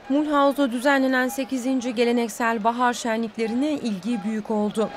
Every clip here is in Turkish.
Mulhouse'da düzenlenen 8. geleneksel bahar şenliklerine ilgi büyük oldu.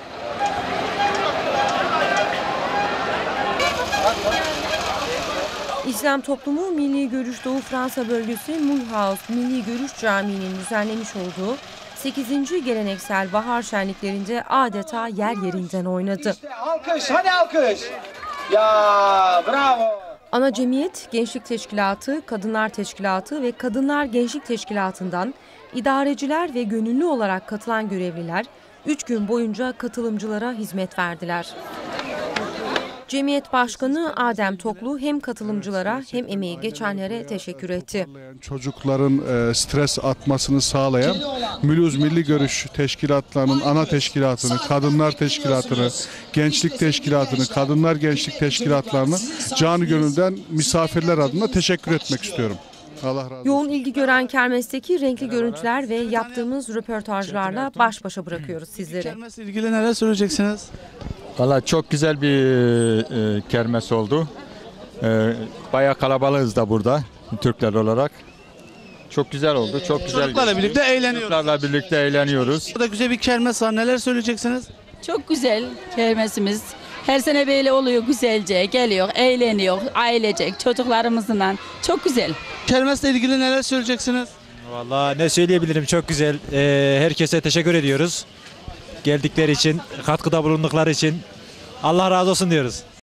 İslam Toplumu Milli Görüş Doğu Fransa Bölgesi Mulhouse Milli Görüş Camii'nin düzenlemiş olduğu 8. geleneksel bahar şenliklerinde adeta yer yerinden oynadı. İşte alkış, hadi alkış. Ya bravo. Ana cemiyet, Gençlik Teşkilatı, Kadınlar Teşkilatı ve Kadınlar Gençlik Teşkilatı'ndan idareciler ve gönüllü olarak katılan görevliler 3 gün boyunca katılımcılara hizmet verdiler. Cemiyet Başkanı Adem Toklu hem katılımcılara hem emeği geçenlere teşekkür etti. Çocukların stres atmasını sağlayan Mulhouse Milli Görüş Teşkilatlarının ana teşkilatını, Kadınlar Teşkilatı'nı, Gençlik Teşkilatı'nı, Kadınlar Gençlik Teşkilatlarını canı gönülden misafirler adına teşekkür etmek istiyorum. Allah razı olsun. Yoğun ilgi gören kermesteki renkli görüntüler ve yaptığımız röportajlarla baş başa bırakıyoruz sizleri. Kermesle ilgili neler söyleyeceksiniz? Valla çok güzel bir kermes oldu. Bayağı kalabalığız da burada Türkler olarak. Çok güzel oldu. Çok güzel. Çocuklarla geçti. birlikte eğleniyoruz. Çocuklarla birlikte eğleniyoruz. Burada güzel bir kermes var. Neler söyleyeceksiniz? Çok güzel kermesimiz. Her sene böyle oluyor, güzelce geliyor, eğleniyor, ailecek çocuklarımızla. Çok güzel. Kermesle ilgili neler söyleyeceksiniz? Vallahi ne söyleyebilirim, çok güzel. Herkese teşekkür ediyoruz. Geldikleri için, katkıda bulundukları için Allah razı olsun diyoruz.